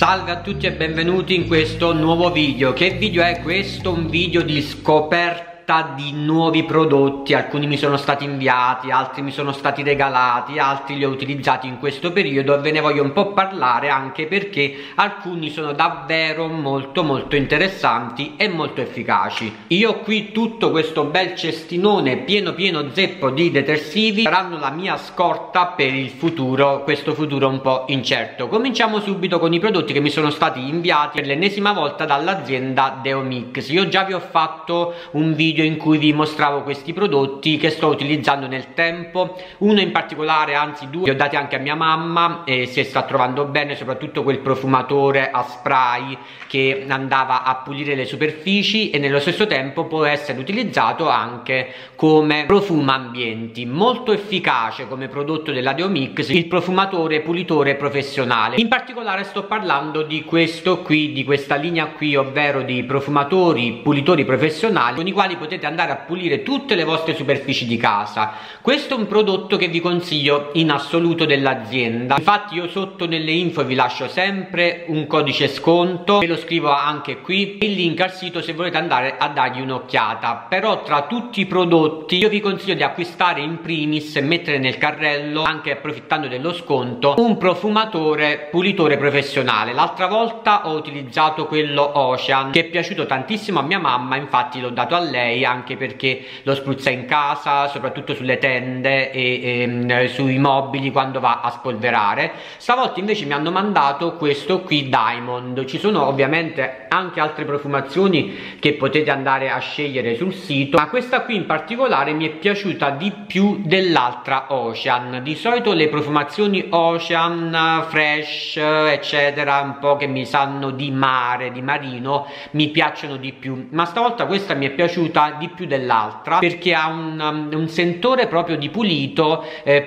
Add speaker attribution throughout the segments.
Speaker 1: Salve a tutti e benvenuti in questo nuovo video. Che video è questo? Un video di scoperta di nuovi prodotti. Alcuni mi sono stati inviati, altri mi sono stati regalati, altri li ho utilizzati in questo periodo e ve ne voglio un po' parlare, anche perché alcuni sono davvero molto interessanti e molto efficaci. Io ho qui tutto questo bel cestinone pieno zeppo di detersivi, saranno la mia scorta per il futuro, questo futuro un po' incerto. Cominciamo subito con i prodotti che mi sono stati inviati per l'ennesima volta dall'azienda Deomix. Io già vi ho fatto un video in cui vi mostravo questi prodotti che sto utilizzando nel tempo, uno in particolare, anzi due, li ho dati anche a mia mamma e si sta trovando bene, soprattutto quel profumatore a spray che andava a pulire le superfici e nello stesso tempo può essere utilizzato anche come profuma ambienti. Molto efficace come prodotto della Deomix il profumatore pulitore professionale. In particolare sto parlando di questo qui, di questa linea qui, ovvero di profumatori pulitori professionali con i quali potete andare a pulire tutte le vostre superfici di casa. Questo è un prodotto che vi consiglio in assoluto dell'azienda. Infatti io sotto nelle info vi lascio sempre un codice sconto, ve lo scrivo anche qui, il link al sito se volete andare a dargli un'occhiata. Però tra tutti i prodotti io vi consiglio di acquistare in primis e mettere nel carrello, anche approfittando dello sconto, un profumatore pulitore professionale. L'altra volta ho utilizzato quello Ocean che è piaciuto tantissimo a mia mamma, infatti l'ho dato a lei anche perché lo spruzza in casa, soprattutto sulle tende e sui mobili quando va a spolverare. Stavolta invece mi hanno mandato questo qui Diamond. Ci sono ovviamente anche altre profumazioni che potete andare a scegliere sul sito, ma questa qui in particolare mi è piaciuta di più dell'altra Ocean. Di solito le profumazioni Ocean, Fresh eccetera, un po' che mi sanno di mare, di marino, mi piacciono di più, ma stavolta questa mi è piaciuta di più dell'altra perché ha un sentore proprio di pulito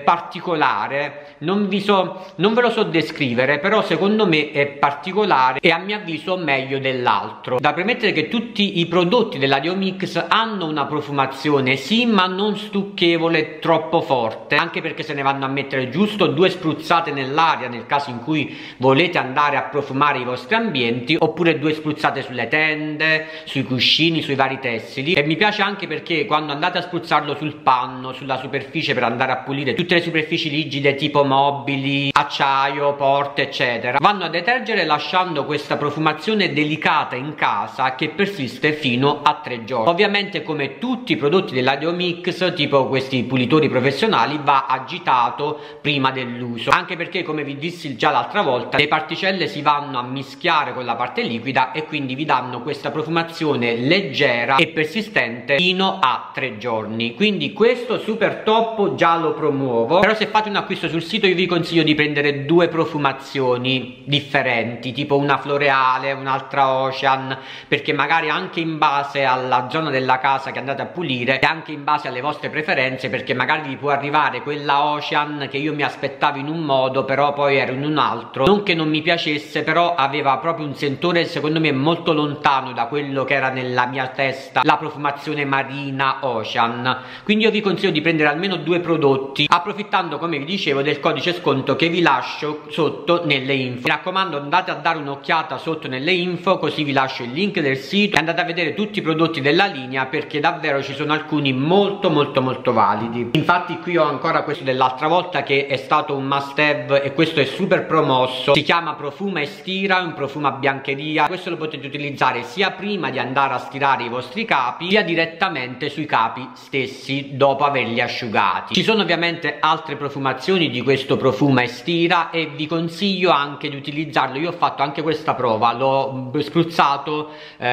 Speaker 1: particolare. Non ve lo so descrivere, però secondo me è particolare e a mio avviso meglio dell'altro. Da premettere che tutti i prodotti della Deomix hanno una profumazione sì, ma non stucchevole troppo forte, anche perché se ne vanno a mettere giusto 2 spruzzate nell'aria nel caso in cui volete andare a profumare i vostri ambienti, oppure 2 spruzzate sulle tende, sui cuscini, sui vari tessili. E mi piace anche perché quando andate a spruzzarlo sul panno, sulla superficie, per andare a pulire tutte le superfici rigide tipo mobili, acciaio, porte eccetera, vanno a detergere lasciando questa profumazione delicata in casa che persiste fino a 3 giorni. Ovviamente, come tutti i prodotti della Deomix, tipo questi pulitori professionali, va agitato prima dell'uso, anche perché, come vi dissi già l'altra volta, le particelle si vanno a mischiare con la parte liquida e quindi vi danno questa profumazione leggera e persistente fino a 3 giorni. Quindi questo super top già lo promuovo. Però se fate un acquisto sul sito io vi consiglio di prendere 2 profumazioni differenti, tipo una floreale, un'altra Ocean, perché magari anche in base alla zona della casa che andate a pulire e anche in base alle vostre preferenze, perché magari vi può arrivare quella Ocean che io mi aspettavo in un modo però poi ero in un altro. Non che non mi piacesse, però aveva proprio un sentore secondo me molto lontano da quello che era nella mia testa la profumazione marina Ocean. Quindi io vi consiglio di prendere almeno 2 prodotti, approfittando, come vi dicevo, del codice sconto che vi lascio sotto nelle info. Mi raccomando, andate a dare un'occhiata sotto nelle info, così vi lascio il link del sito e andate a vedere tutti i prodotti della linea, perché davvero ci sono alcuni molto validi. Infatti qui ho ancora questo dell'altra volta che è stato un must have e questo è super promosso, si chiama Profuma e Stira, è un profumo a biancheria. Questo lo potete utilizzare sia prima di andare a stirare i vostri capi, sia direttamente sui capi stessi dopo averli asciugati. Ci sono ovviamente altre profumazioni di questo Profuma e Stira e vi consiglio anche di utilizzarlo. Io ho fatto anche questa prova, l'ho spruzzato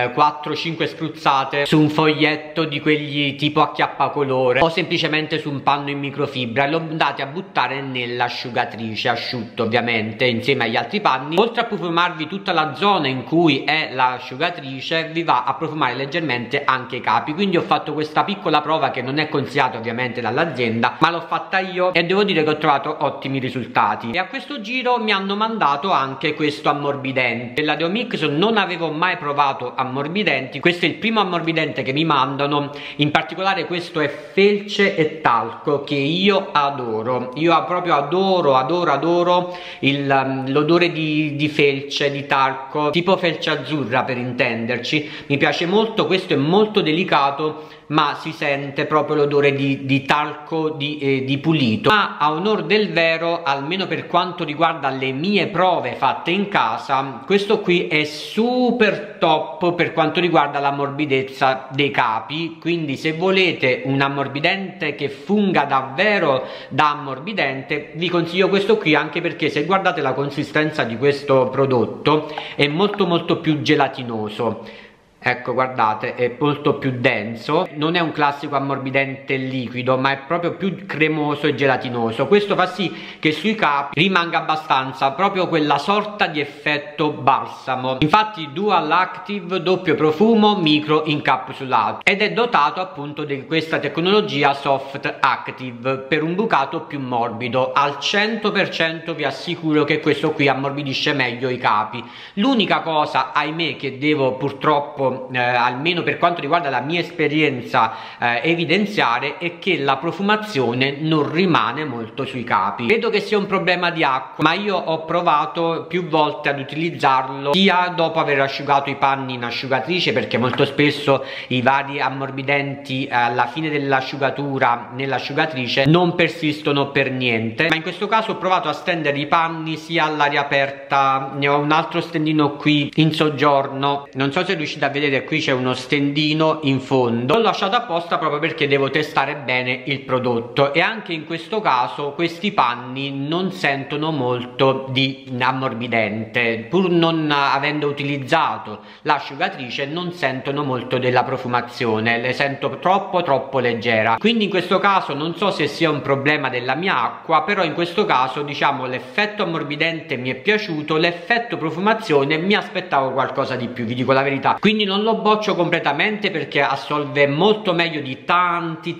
Speaker 1: 4-5 spruzzate su un foglietto di quelli tipo acchiappacolore o semplicemente su un panno in microfibra e l'ho andati a buttare nell'asciugatrice, asciutto ovviamente insieme agli altri panni. Oltre a profumarvi tutta la zona in cui è l'asciugatrice, vi va a profumare leggermente anche i capi. Quindi ho fatto questa piccola prova che non è consigliata ovviamente dall'azienda, ma l'ho fatta io e devo dire che ho trovato ottimi risultati. E a questo giro mi hanno mandato anche questo ammorbidente. Della Deomix non avevo mai provato ammorbidenti, questo è il primo ammorbidente che mi mandano. In particolare questo è felce e talco, che io adoro. Io proprio adoro l'odore di felce, di talco, tipo felce azzurra per intenderci. Mi piace molto, questo è molto delicato, ma si sente proprio l'odore di talco di pulito. Ma a onor del vero, almeno per quanto riguarda le mie prove fatte in casa, questo qui è super top per quanto riguarda la morbidezza dei capi. Quindi se volete un ammorbidente che funga davvero da ammorbidente, vi consiglio questo qui, anche perché se guardate la consistenza di questo prodotto è molto più gelatinoso. Ecco, guardate, è molto più denso, non è un classico ammorbidente liquido, ma è proprio più cremoso e gelatinoso. Questo fa sì che sui capi rimanga abbastanza proprio quella sorta di effetto balsamo. Infatti Dual Active, doppio profumo, micro incapsulato, ed è dotato appunto di questa tecnologia Soft Active per un bucato più morbido. Al 100% vi assicuro che questo qui ammorbidisce meglio i capi. L'unica cosa, ahimè, che devo purtroppo almeno per quanto riguarda la mia esperienza evidenziare, è che la profumazione non rimane molto sui capi. Vedo che sia un problema di acqua, ma io ho provato più volte ad utilizzarlo sia dopo aver asciugato i panni in asciugatrice, perché molto spesso i vari ammorbidenti alla fine dell'asciugatura nell'asciugatrice non persistono per niente, ma in questo caso ho provato a stendere i panni sia all'aria aperta. Ne ho un altro stendino qui in soggiorno, non so se riuscite a vedere, qui c'è uno stendino in fondo, l'ho lasciato apposta proprio perché devo testare bene il prodotto. E anche in questo caso questi panni non sentono molto di ammorbidente, pur non avendo utilizzato l'asciugatrice non sentono molto della profumazione, le sento troppo leggera. Quindi in questo caso non so se sia un problema della mia acqua, però in questo caso diciamo l'effetto ammorbidente mi è piaciuto, l'effetto profumazione mi aspettavo qualcosa di più, vi dico la verità. Quindi non lo boccio completamente, perché assolve molto meglio di tanti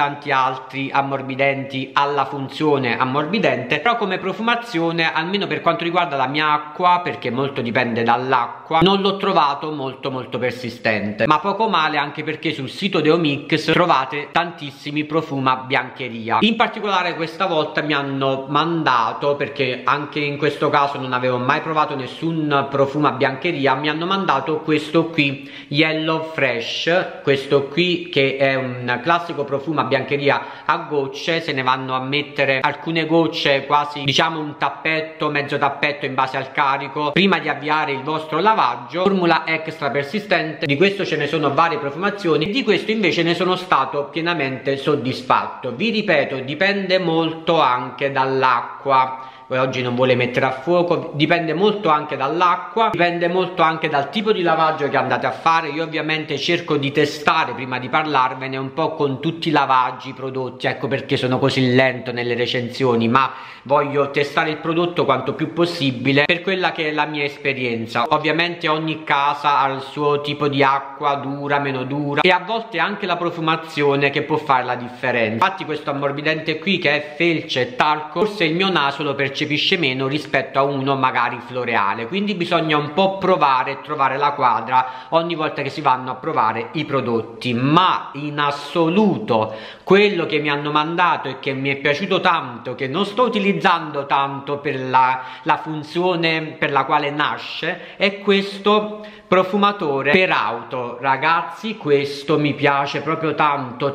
Speaker 1: altri ammorbidenti alla funzione ammorbidente, però come profumazione, almeno per quanto riguarda la mia acqua, perché molto dipende dall'acqua, non l'ho trovato molto persistente. Ma poco male, anche perché sul sito Deomix trovate tantissimi profuma biancheria. In particolare questa volta mi hanno mandato, perché anche in questo caso non avevo mai provato nessun profuma biancheria, mi hanno mandato questo qui, Yellow Fresh, questo qui che è un classico profumo a biancheria a gocce. Se ne vanno a mettere alcune gocce, quasi diciamo un tappetto, mezzo tappetto in base al carico, prima di avviare il vostro lavaggio. Formula extra persistente, di questo ce ne sono varie profumazioni, di questo invece ne sono stato pienamente soddisfatto. Vi ripeto, dipende molto anche dall'acqua. Oggi non vuole mettere a fuoco, dipende molto anche dall'acqua, dipende molto anche dal tipo di lavaggio che andate a fare. Io ovviamente cerco di testare prima di parlarvene un po' con tutti i lavaggi, i prodotti, ecco perché sono così lento nelle recensioni, ma voglio testare il prodotto quanto più possibile per quella che è la mia esperienza. Ovviamente ogni casa ha il suo tipo di acqua, dura, meno dura, e a volte anche la profumazione che può fare la differenza. Infatti questo ammorbidente qui, che è felce e talco, forse il mio naso lo percepisce meno rispetto a uno magari floreale, quindi bisogna un po' provare e trovare la quadra ogni volta che si vanno a provare i prodotti. Ma in assoluto quello che mi hanno mandato e che mi è piaciuto tanto, che non sto utilizzando tanto per la funzione per la quale nasce, è questo profumatore per auto. Ragazzi, questo mi piace proprio tanto,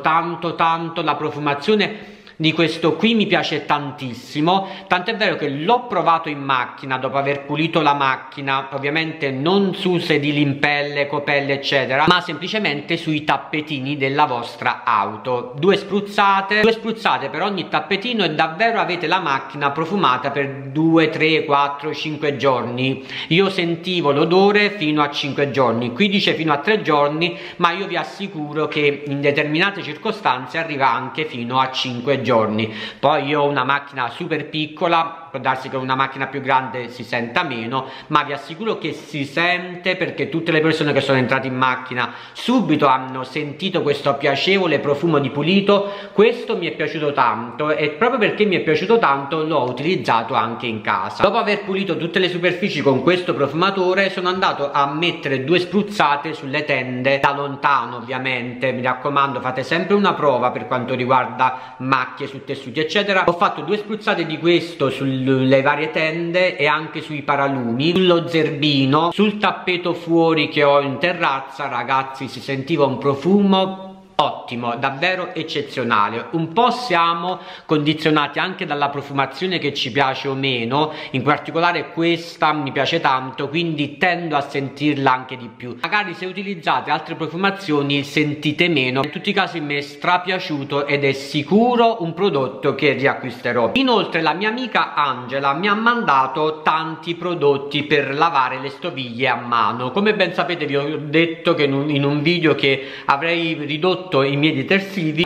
Speaker 1: la profumazione di questo qui mi piace tantissimo, tant'è vero che l'ho provato in macchina dopo aver pulito la macchina, ovviamente non su sedili in pelle, copelle eccetera, ma semplicemente sui tappetini della vostra auto. Due spruzzate per ogni tappetino e davvero avete la macchina profumata per 2, 3, 4, 5 giorni. Io sentivo l'odore fino a 5 giorni, qui dice fino a 3 giorni, ma io vi assicuro che in determinate circostanze arriva anche fino a 5 giorni. giorni. Poi io ho una macchina super piccola, può darsi che una macchina più grande si senta meno, ma vi assicuro che si sente, perché tutte le persone che sono entrate in macchina subito hanno sentito questo piacevole profumo di pulito. Questo mi è piaciuto tanto, e proprio perché mi è piaciuto tanto l'ho utilizzato anche in casa. Dopo aver pulito tutte le superfici con questo profumatore, sono andato a mettere 2 spruzzate sulle tende, da lontano ovviamente. Mi raccomando, fate sempre una prova per quanto riguarda macchie su tessuti eccetera. Ho fatto 2 spruzzate di questo sulle varie tende e anche sui paralumi, sullo zerbino, sul tappeto fuori che ho in terrazza. Ragazzi, si sentiva un profumo ottimo, davvero eccezionale. Un po' siamo condizionati anche dalla profumazione che ci piace o meno, in particolare questa mi piace tanto, quindi tendo a sentirla anche di più. Magari se utilizzate altre profumazioni sentite meno. In tutti i casi mi è strapiaciuto ed è sicuro un prodotto che riacquisterò. Inoltre la mia amica Angela mi ha mandato tanti prodotti per lavare le stoviglie a mano. Come ben sapete, vi ho detto che in un video che avrei ridotto i miei detersivi,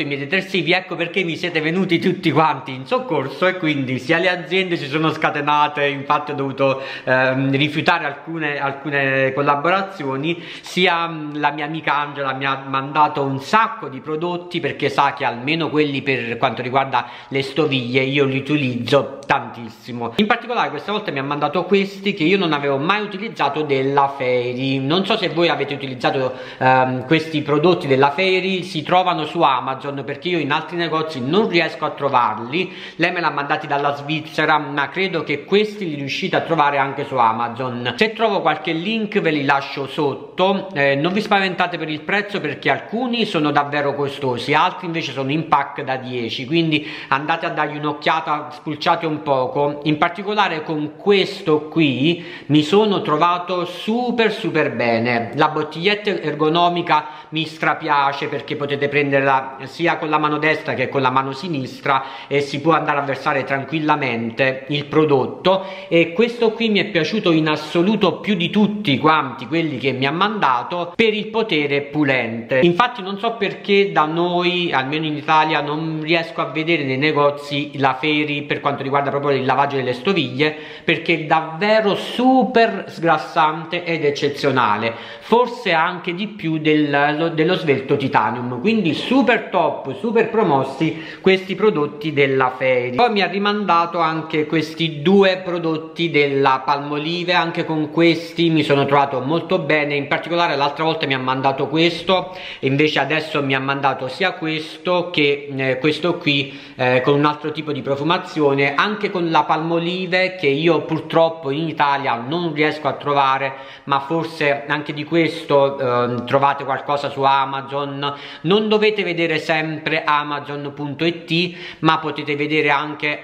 Speaker 1: ecco perché mi siete venuti tutti quanti in soccorso, e quindi sia le aziende si sono scatenate, infatti ho dovuto rifiutare alcune collaborazioni, sia la mia amica Angela mi ha mandato un sacco di prodotti, perché sa che almeno quelli per quanto riguarda le stoviglie io li utilizzo tantissimo. In particolare questa volta mi ha mandato questi che io non avevo mai utilizzato, della Fairy. Non so se voi avete utilizzato questi prodotti della Fairy. Si trovano su Amazon, perché io in altri negozi non riesco a trovarli. Lei me l'ha mandati dalla Svizzera, ma credo che questi li riuscite a trovare anche su Amazon. Se trovo qualche link ve li lascio sotto. Non vi spaventate per il prezzo, perché alcuni sono davvero costosi, altri invece sono in pack da 10, quindi andate a dargli un'occhiata, spulciate un poco. In particolare con questo qui mi sono trovato super bene. La bottiglietta ergonomica mi strapiace, perché potete prenderla sia con la mano destra che con la mano sinistra e si può andare a versare tranquillamente il prodotto. E questo qui mi è piaciuto in assoluto più di tutti quanti quelli che mi ha mandato, per il potere pulente. Infatti non so perché da noi, almeno in Italia, non riesco a vedere nei negozi la Fairy per quanto riguarda proprio il lavaggio delle stoviglie, perché è davvero super sgrassante ed eccezionale, forse anche di più dello svelto Titanium. Quindi super top, super promossi questi prodotti della Fairy. Poi mi ha rimandato anche questi 2 prodotti della Palmolive, anche con questi mi sono trovato molto bene. In particolare l'altra volta mi ha mandato questo, e invece adesso mi ha mandato sia questo che questo qui, con un altro tipo di profumazione, anche con la Palmolive, che io purtroppo in Italia non riesco a trovare, ma forse anche di questo trovate qualcosa su Amazon. Non dovete vedere sempre amazon.it, ma potete vedere anche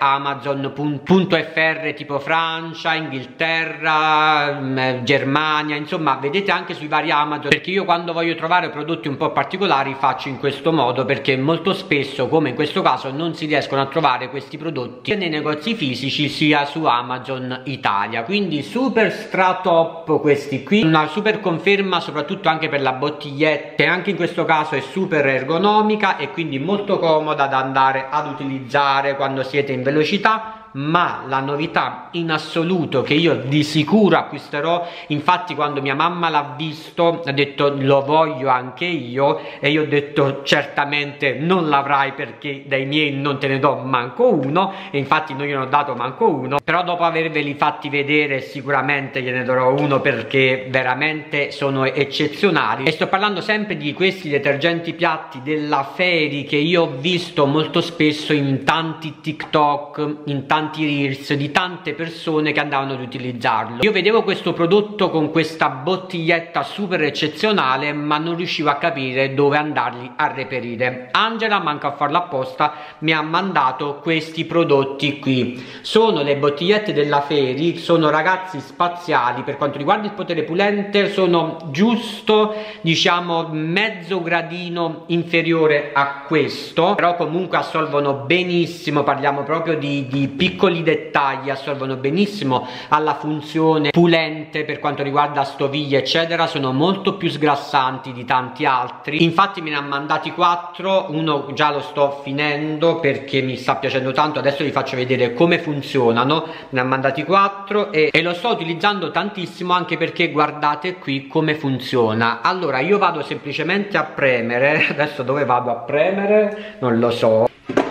Speaker 1: amazon.fr, tipo Francia, Inghilterra, Germania, insomma vedete anche sui vari Amazon, perché io quando voglio trovare prodotti un po' particolari faccio in questo modo, perché molto spesso, come in questo caso, non si riescono a trovare questi prodotti sia nei negozi fisici sia su Amazon Italia. Quindi super stra top questi qui, una super conferma soprattutto anche per la bottiglietta, che anche in questo caso è super ergonomica e quindi molto comoda da andare ad utilizzare quando siete in velocità. Ma la novità in assoluto che io di sicuro acquisterò, infatti quando mia mamma l'ha visto ha detto lo voglio anche io, e io ho detto certamente non l'avrai, perché dai miei non te ne do manco uno, e infatti non gliene ho dato manco uno, però dopo averveli fatti vedere sicuramente gliene darò uno, perché veramente sono eccezionali. E sto parlando sempre di questi detergenti piatti della Fairy, che io ho visto molto spesso in tanti TikTok, in tanti reels di tante persone che andavano ad utilizzarlo. Io vedevo questo prodotto con questa bottiglietta super eccezionale, ma non riuscivo a capire dove andarli a reperire. Angela, manca a farlo apposta, mi ha mandato questi prodotti qui. Sono le bottigliette della Fairy, sono ragazzi spaziali. Per quanto riguarda il potere pulente sono giusto, diciamo, mezzo gradino inferiore a questo, però comunque assolvono benissimo. Parliamo proprio di piccoli piccoli dettagli assorbono benissimo alla funzione pulente per quanto riguarda stoviglie eccetera, sono molto più sgrassanti di tanti altri. Infatti me ne ha mandati 4, uno già lo sto finendo perché mi sta piacendo tanto, adesso vi faccio vedere come funzionano. Me ne ha mandati 4 e lo sto utilizzando tantissimo, anche perché guardate qui come funziona. Allora io vado semplicemente a premere, adesso dove vado a premere non lo so.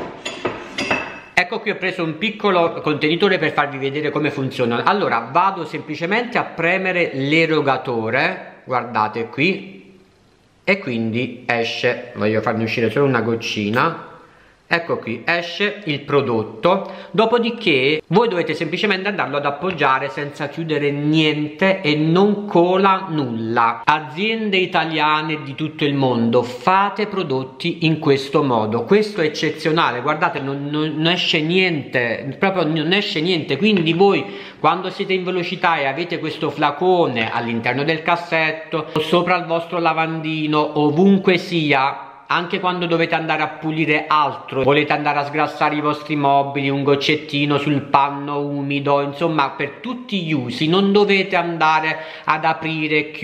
Speaker 1: Ecco, qui ho preso un piccolo contenitore per farvi vedere come funziona. Allora vado semplicemente a premere l'erogatore, guardate qui, e quindi esce, voglio farne uscire solo una goccina. Ecco qui, esce il prodotto, dopodiché voi dovete semplicemente andarlo ad appoggiare senza chiudere niente e non cola nulla. Aziende italiane di tutto il mondo, fate prodotti in questo modo, questo è eccezionale, guardate non esce niente, proprio non esce niente, quindi voi quando siete in velocità e avete questo flacone all'interno del cassetto, sopra il vostro lavandino, ovunque sia, anche quando dovete andare a pulire altro, volete andare a sgrassare i vostri mobili, un goccettino sul panno umido, insomma per tutti gli usi, non dovete andare ad aprire e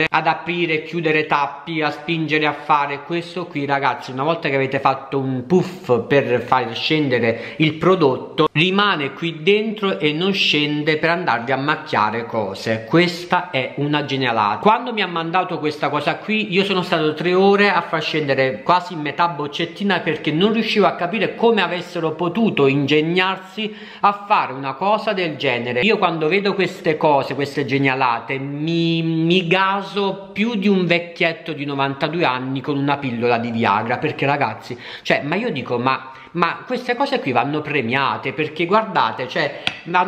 Speaker 1: chiudere tappi, a spingere a fare questo qui. Ragazzi, una volta che avete fatto un puff per far scendere il prodotto, rimane qui dentro e non scende per andarvi a macchiare cose. Questa è una genialata. Quando mi ha mandato questa cosa qui, io sono stato 3 ore a far scendere quasi metà boccettina perché non riuscivo a capire come avessero potuto ingegnarsi a fare una cosa del genere. Io quando vedo queste cose, queste genialate, mi gaso più di un vecchietto di 92 anni con una pillola di Viagra, perché ragazzi, cioè, ma io dico, ma queste cose qui vanno premiate, perché guardate, cioè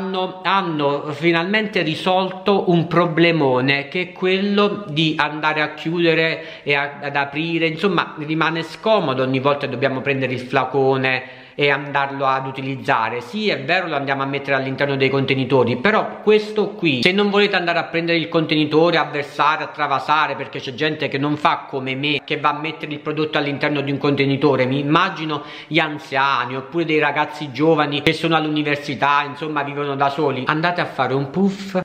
Speaker 1: hanno finalmente risolto un problemone, che è quello di andare a chiudere e ad aprire, insomma rimane scomodo ogni volta che dobbiamo prendere il flacone e andarlo ad utilizzare. Sì, è vero, lo andiamo a mettere all'interno dei contenitori, però questo qui, se non volete andare a prendere il contenitore, a versare, a travasare, perché c'è gente che non fa come me, che va a mettere il prodotto all'interno di un contenitore, mi immagino gli anziani oppure dei ragazzi giovani che sono all'università, insomma vivono da soli, andate a fare un puff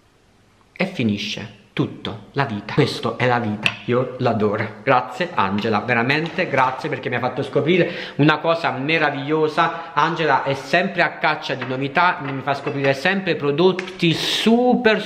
Speaker 1: e finisce tutto, la vita. Questo è la vita, io l'adoro. Grazie Angela, veramente grazie, perché mi ha fatto scoprire una cosa meravigliosa. Angela è sempre a caccia di novità, mi fa scoprire sempre prodotti super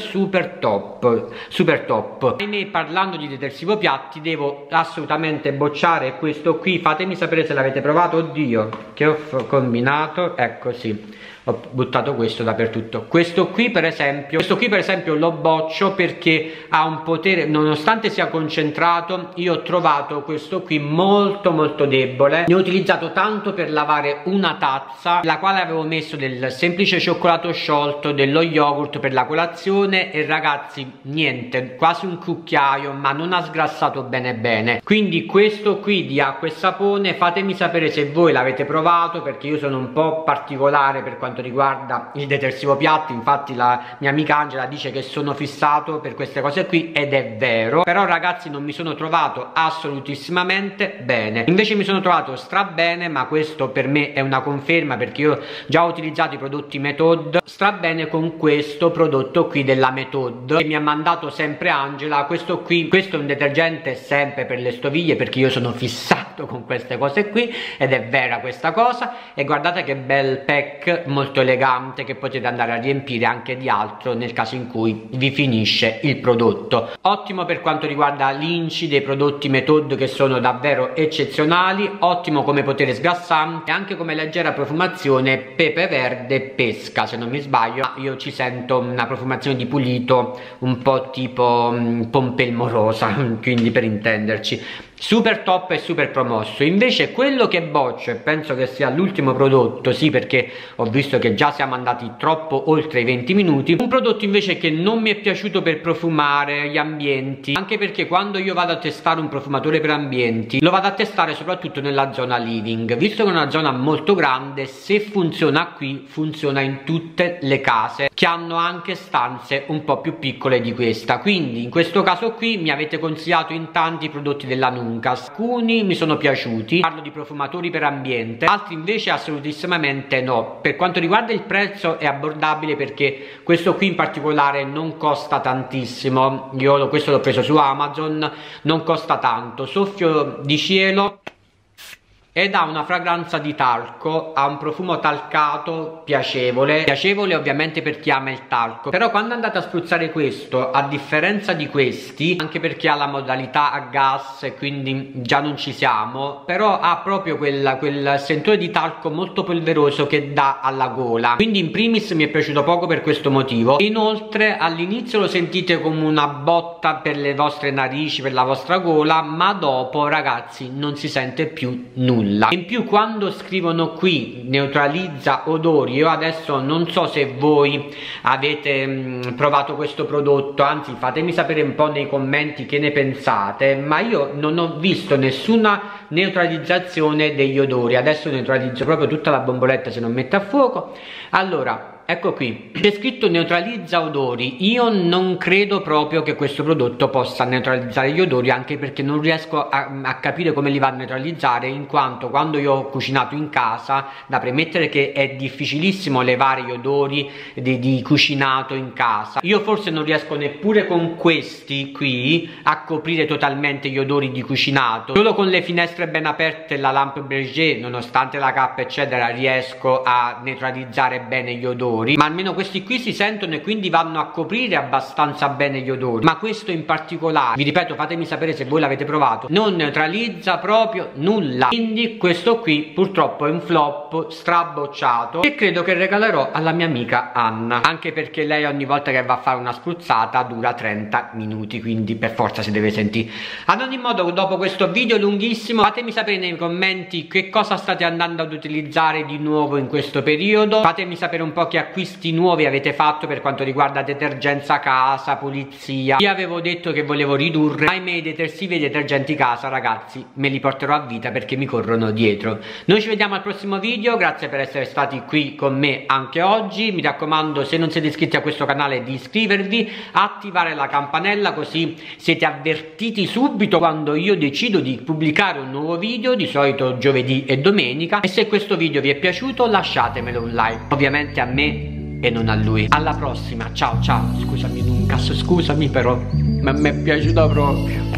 Speaker 1: top, super top. Ahimè, parlando di detersivo piatti, devo assolutamente bocciare questo qui. Fatemi sapere se l'avete provato. Oddio, che ho combinato. Ecco, sì, ho buttato questo dappertutto. Questo qui per esempio lo boccio perché ha un potere, nonostante sia concentrato, io ho trovato questo qui molto debole. Ne ho utilizzato tanto per lavare una tazza, la quale avevo messo del semplice cioccolato sciolto, dello yogurt per la colazione, e ragazzi niente, quasi un cucchiaio, ma non ha sgrassato bene. Quindi questo qui di acqua e sapone, fatemi sapere se voi l'avete provato, perché io sono un po' particolare per quanto riguarda il detersivo piatti. Infatti la mia amica Angela dice che sono fissato per queste cose qui, ed è vero, però ragazzi non mi sono trovato assolutissimamente bene. Invece mi sono trovato strabene, ma questo per me è una conferma, perché io già ho utilizzato i prodotti Method, strabene con questo prodotto qui della Method che mi ha mandato sempre Angela. Questo qui, questo è un detergente sempre per le stoviglie, perché io sono fissato con queste cose qui, ed è vera questa cosa. E guardate che bel pack, molto elegante, che potete andare a riempire anche di altro nel caso in cui vi finisce il prodotto. Ottimo per quanto riguarda l'inci dei prodotti Method, che sono davvero eccezionali. Ottimo come potere sgrassante e anche come leggera profumazione pepe verde pesca, se non mi sbaglio. Io ci sento una profumazione di pulito, un po' tipo pompelmorosa, quindi per intenderci. Super top e super promosso. Invece quello che boccio, e penso che sia l'ultimo prodotto, sì, perché ho visto che già siamo andati troppo oltre i 20 minuti, un prodotto invece che non mi è piaciuto per profumare gli ambienti, anche perché quando io vado a testare un profumatore per ambienti lo vado a testare soprattutto nella zona living, visto che è una zona molto grande. Se funziona qui, funziona in tutte le case che hanno anche stanze un po' più piccole di questa. Quindi in questo caso qui mi avete consigliato in tanti prodotti della Nuncas. Alcuni mi sono piaciuti, parlo di profumatori per ambiente, altri invece assolutissimamente no. Per quanto riguarda il prezzo è abbordabile, perché questo qui in particolare non costa tantissimo. Io questo l'ho preso su Amazon, non costa tanto. Soffio di cielo ed ha una fragranza di talco, ha un profumo talcato piacevole ovviamente per chi ama il talco. Però quando andate a spruzzare questo, a differenza di questi, anche perché ha la modalità a gas e quindi già non ci siamo, però ha proprio quel sentore di talco molto polveroso che dà alla gola, quindi in primis mi è piaciuto poco per questo motivo. Inoltre all'inizio lo sentite come una botta per le vostre narici, per la vostra gola, ma dopo ragazzi non si sente più nulla. In più quando scrivono qui neutralizza odori, io adesso non so se voi avete provato questo prodotto, anzi fatemi sapere un po' nei commenti che ne pensate, ma io non ho visto nessuna neutralizzazione degli odori. Adesso neutralizzo proprio tutta la bomboletta se non mette a fuoco. Allora, ecco qui, c'è scritto neutralizza odori. Io non credo proprio che questo prodotto possa neutralizzare gli odori, anche perché non riesco a capire come li va a neutralizzare, in quanto quando io ho cucinato in casa, da premettere che è difficilissimo levare gli odori di cucinato in casa. Io forse non riesco neppure con questi qui a coprire totalmente gli odori di cucinato. Solo con le finestre ben aperte e la lampe Breguet, nonostante la cappa eccetera, riesco a neutralizzare bene gli odori, ma almeno questi qui si sentono e quindi vanno a coprire abbastanza bene gli odori. Ma questo in particolare, vi ripeto, fatemi sapere se voi l'avete provato, non neutralizza proprio nulla. Quindi questo qui purtroppo è un flop strabocciato, e credo che regalerò alla mia amica Anna, anche perché lei ogni volta che va a fare una spruzzata dura 30 minuti, quindi per forza si deve sentire. Ad ogni modo, dopo questo video lunghissimo, fatemi sapere nei commenti che cosa state andando ad utilizzare di nuovo in questo periodo. Fatemi sapere un po' che acquisti nuovi avete fatto per quanto riguarda detergenza casa, pulizia. Io avevo detto che volevo ridurre, ma i miei detersivi e detergenti casa ragazzi me li porterò a vita perché mi corrono dietro. Noi ci vediamo al prossimo video, grazie per essere stati qui con me anche oggi. Mi raccomando, se non siete iscritti a questo canale, di iscrivervi, attivare la campanella, così siete avvertiti subito quando io decido di pubblicare un nuovo video, di solito giovedì e domenica. E se questo video vi è piaciuto lasciatemelo un like, ovviamente a me e non a lui. Alla prossima, ciao ciao. Scusami Nuncas, scusami, però ma mi è piaciuto proprio.